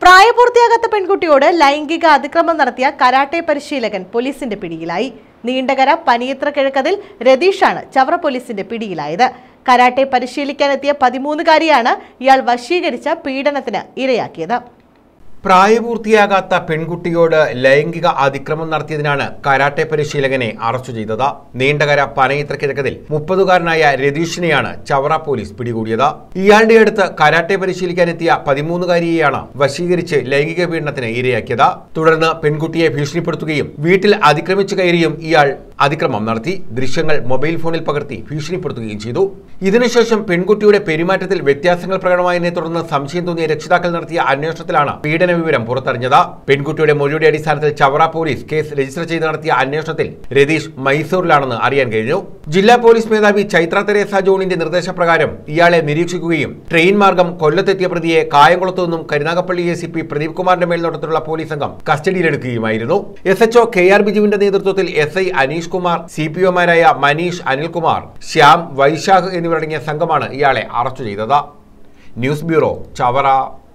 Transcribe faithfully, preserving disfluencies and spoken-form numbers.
പ്രായപൂർത്തിയാകാത്ത പെൺകുട്ടിയോട് ലൈംഗിക അതിക്രമം നടത്തിയ കരാട്ടെ പരിശീലകൻ പോലീസിന്റെ പിടിയിലായി. നീണ്ടകര പനിയത്ര കിഴക്കതിൽ രതീഷാണ് ചവറ പോലീസിന്റെ പിടിയിലായത്. കരാട്ടെ പരിശീലിക്കാനെത്തിയ പതിമൂന്നുകാരിയാണ് ഇയാൾ വശീകരിച്ച പീഡനത്തിന് ഇരയാക്കിയത്. പ്രായപൂർത്തിയാകാത്ത പെൺകുട്ടിയോട് ലൈംഗിക അതിക്രമം നടത്തിയതിനാണ് കരാട്ടെ പരിശീലകനെ അറസ്റ്റ് ചെയ്തത്. നീണ്ടകര പനയിത്ര കിഴക്കതിൽ മുപ്പതുകാരനായ രതീഷിനെയാണ് ചവറ പോലീസ് പിടികൂടിയത്. ഇയാളുടെ അടുത്ത് കരാട്ടെ പരിശീലിക്കാനെത്തിയ പതിമൂന്നുകാരിയെയാണ് വശീകരിച്ച് ലൈംഗിക പീഡനത്തിന് ഇരയാക്കിയത്. തുടർന്ന് പെൺകുട്ടിയെ ഭീഷണിപ്പെടുത്തുകയും വീട്ടിൽ അതിക്രമിച്ചു കയറിയും ഇയാൾ അതിക്രമം നടത്തി. ദൃശ്യങ്ങൾ മൊബൈൽ ഫോണിൽ പകർത്തി ഭീഷണിപ്പെടുത്തുകയും ചെയ്തു. ഇതിനുശേഷം പെൺകുട്ടിയുടെ പെരുമാറ്റത്തിൽ വ്യത്യാസങ്ങൾ പ്രകടമായതിനെ തുടർന്ന് സംശയം തോന്നിയ രക്ഷിതാക്കൾ നടത്തിയ അന്വേഷണത്തിലാണ് പീഡന വിവരം പുറത്തറിഞ്ഞത്. പെൺകുട്ടിയുടെ മൊഴിയുടെ അടിസ്ഥാനത്തിൽ ചവറ പോലീസ് കേസ് രജിസ്റ്റർ ചെയ്ത് നടത്തിയ അന്വേഷണത്തിൽ രതീഷ് മൈസൂരിലാണെന്ന് അറിയാൻ കഴിഞ്ഞു. ജില്ലാ പോലീസ് മേധാവി ചൈത്ര തെരേസ ജോണിന്റെ നിർദ്ദേശപ്രകാരം ഇയാളെ നിരീക്ഷിക്കുകയും ട്രെയിൻ മാർഗം കൊല്ലത്തെത്തിയ പ്രതിയെ കായംകുളത്തു നിന്നും Karunagappally A C P Pradeep കുമാറിന്റെ മേൽനോട്ടത്തിലുള്ള പോലീസ് സംഘം കസ്റ്റഡിയിലെടുക്കുകയുമായിരുന്നു. S H O K R ബിജുവിന്റെ നേതൃത്വത്തിൽ S I Aneesh Kumar, C P ഒമാരായ മനീഷ്, അനിൽകുമാർ, ശ്യാം, വൈശാഖ് എന്നിവരടങ്ങിയ സംഘമാണ് ഇയാളെ അറസ്റ്റ് ചെയ്തത്. News bureau, Chavara.